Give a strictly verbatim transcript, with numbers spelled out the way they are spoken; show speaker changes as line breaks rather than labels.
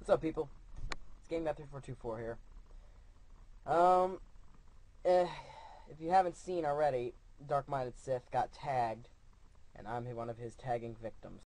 What's up, people? It's Game three four two four here. Um, eh, if you haven't seen already, Dark-Minded Sith got tagged, and I'm one of his tagging victims.